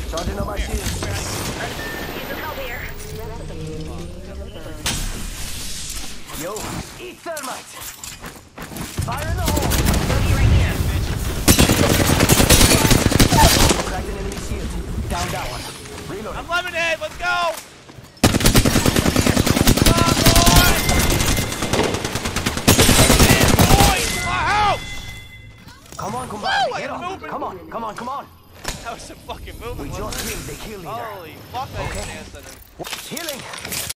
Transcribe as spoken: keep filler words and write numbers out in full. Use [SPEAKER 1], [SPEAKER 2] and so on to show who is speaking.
[SPEAKER 1] Charging on my shield.
[SPEAKER 2] Need some help here.
[SPEAKER 1] Yo, eat thermite. Fire in the hole.
[SPEAKER 2] Bogey right here.
[SPEAKER 1] Cracked an enemy shield. Down that one. Reload.
[SPEAKER 3] I'm lemonade. Let's go.
[SPEAKER 1] Come on, come
[SPEAKER 3] Woo,
[SPEAKER 1] on,
[SPEAKER 3] I
[SPEAKER 1] get
[SPEAKER 3] am
[SPEAKER 1] up.
[SPEAKER 3] moving.
[SPEAKER 1] Come on, come on, come on.
[SPEAKER 3] That was some fucking movement.
[SPEAKER 1] We
[SPEAKER 3] wasn't
[SPEAKER 1] just
[SPEAKER 3] it?
[SPEAKER 1] killed the kill leader.
[SPEAKER 3] Holy fuck, I
[SPEAKER 1] Okay.
[SPEAKER 3] didn't stand center.
[SPEAKER 1] Healing.